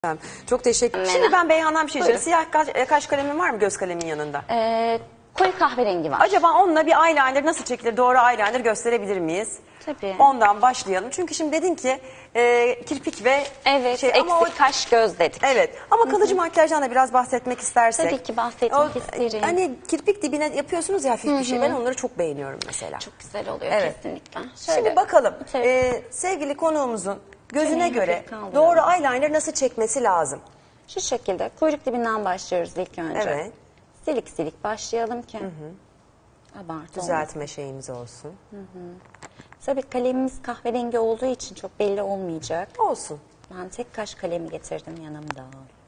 Tamam. Çok teşekkür ederim. Şimdi ben Beyhan'dan bir şey diyeceğim. Siyah kaş kalemin var mı göz kalemin yanında? Koyu kahverengi var. Acaba onunla bir eyeliner nasıl çekilir? Doğru eyeliner gösterebilir miyiz? Tabii. Ondan başlayalım. Çünkü şimdi dedin ki kirpik ve Evet, ama eksik kaş göz dedik. Evet ama kalıcı makyajdan da biraz bahsetmek istersek. Tabii ki bahsetmek isterim. Hani kirpik dibine yapıyorsunuz ya hafif bir şey. Ben onları çok beğeniyorum mesela. Çok güzel oluyor Evet. kesinlikle. Şimdi bakalım Evet. sevgili konuğumuzun gözüne Şöyle göre hafif kaldıralım. doğru eyeliner nasıl çekmesi lazım? Şu şekilde kuyruk dibinden başlıyoruz ilk önce. Evet. Silik silik başlayalım ki. Abartı Düzeltme şeyimiz olsun. Tabii kalemimiz kahverengi olduğu için çok belli olmayacak. Olsun. Ben tek kaş kalemi getirdim yanımda.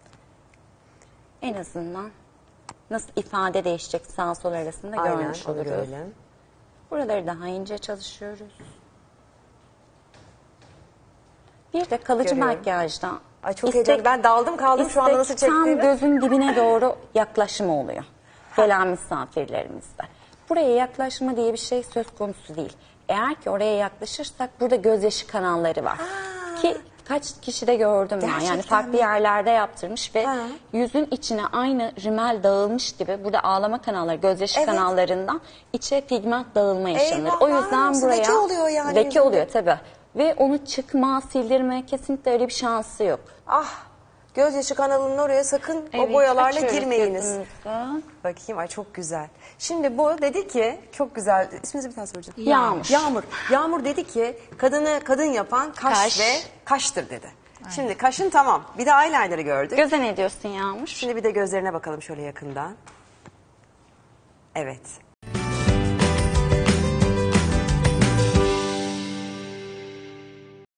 En azından nasıl ifade değişecek sağ sol arasında Aynen görmüş onu oluruz. görelim. Buraları daha ince çalışıyoruz. Bir de kalıcı Görüyorum. makyajda Ay çok heyecanlı. Ben daldım kaldım şu anda nasıl istek tam çektiğimi. gözün dibine doğru yaklaşma oluyor. Gelen misafirlerimizde. Buraya yaklaşma diye bir şey söz konusu değil. Eğer ki oraya yaklaşırsak burada gözyaşı kanalları var. Ki kaç kişi de gördüm ben. Gerçekten Yani farklı mi? yerlerde yaptırmış ve yüzün içine aynı rimel dağılmış gibi burada ağlama kanalları, gözyaşı kanallarından içe pigment dağılma yaşanır. Eyvah, O yüzden olsun. buraya Leke oluyor yani leke yüzünde. oluyor tabii. Ve onu çıkma, sildirme kesinlikle öyle bir şansı yok. Ah gözyaşı kanalının oraya sakın o Evet, boyalarla açıyoruz girmeyiniz. gözümüzü. Bakayım ay çok güzel. Şimdi bu dedi ki çok güzel. İsminizi bir tane soracağım. Yağmur. Yağmur. Yağmur dedi ki kadını kadın yapan kaş, Kaş. ve kaştır dedi. Şimdi kaşın tamam. Bir de eyeliner'ı gördük. Göze ne diyorsun Yağmur? Şimdi bir de gözlerine bakalım şöyle yakından. Evet.